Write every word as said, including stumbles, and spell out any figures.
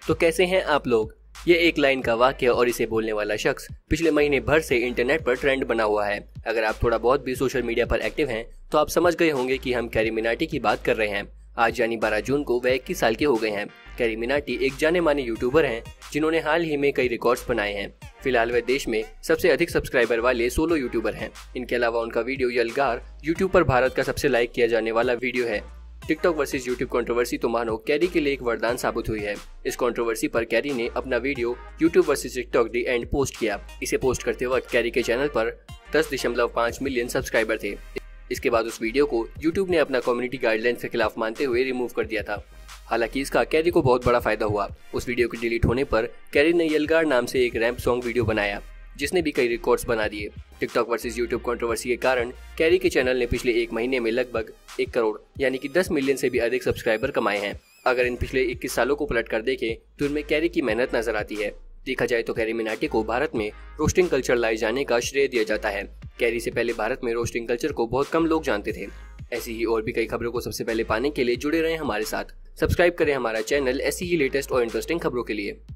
तो कैसे हैं आप लोग। ये एक लाइन का वाक्य और इसे बोलने वाला शख्स पिछले महीने भर से इंटरनेट पर ट्रेंड बना हुआ है। अगर आप थोड़ा बहुत भी सोशल मीडिया पर एक्टिव हैं तो आप समझ गए होंगे कि हम कैरी मिनाटी की बात कर रहे हैं। आज यानी बारह जून को वह इक्कीस साल के हो गए हैं। कैरी मिनाटी एक जाने माने यूट्यूबर हैं जिन्होंने हाल ही में कई रिकॉर्ड्स बनाए हैं। फिलहाल वे देश में सबसे अधिक सब्सक्राइबर वाले सोलो यूट्यूबर हैं। इनके अलावा उनका वीडियो यलगार यूट्यूब पर भारत का सबसे लाइक किया जाने वाला वीडियो है। टिकटॉक वर्सेस यूट्यूब कंट्रोवर्सी तो मानो कैरी के लिए एक वरदान साबित हुई है। इस कंट्रोवर्सी पर कैरी ने अपना video YouTube versus TikTok the end post किया। इसे पोस्ट करते वक्त कैरी के चैनल पर दस दशमलव पाँच मिलियन सब्सक्राइबर थे। इसके बाद उस वीडियो को यूट्यूब ने अपना कम्युनिटी गाइडलाइंस के खिलाफ मानते हुए रिमूव कर दिया था। हालांकि इसका कैरी को बहुत बड़ा फायदा हुआ। उस वीडियो के डिलीट होने पर कैरी ने यलगार नाम से एक रैप सॉन्ग वीडियो बनाया जिसने भी कई रिकॉर्ड्स बना दिए। टिकटॉक वर्सेस यूट्यूब कंट्रोवर्सी के कारण कैरी के चैनल ने पिछले एक महीने में लगभग एक करोड़ यानी कि दस मिलियन से भी अधिक सब्सक्राइबर कमाए हैं। अगर इन पिछले इक्कीस सालों को पलट कर देखें तो इनमें कैरी की मेहनत नजर आती है। देखा जाए तो कैरी मिनाटी को भारत में रोस्टिंग कल्चर लाए जाने का श्रेय दिया जाता है। कैरी से पहले भारत में रोस्टिंग कल्चर को बहुत कम लोग जानते थे। ऐसी ही और भी कई खबरों को सबसे पहले पाने के लिए जुड़े रहें हमारे साथ। सब्सक्राइब करें हमारा चैनल ऐसी ही लेटेस्ट और इंटरेस्टिंग खबरों के लिए।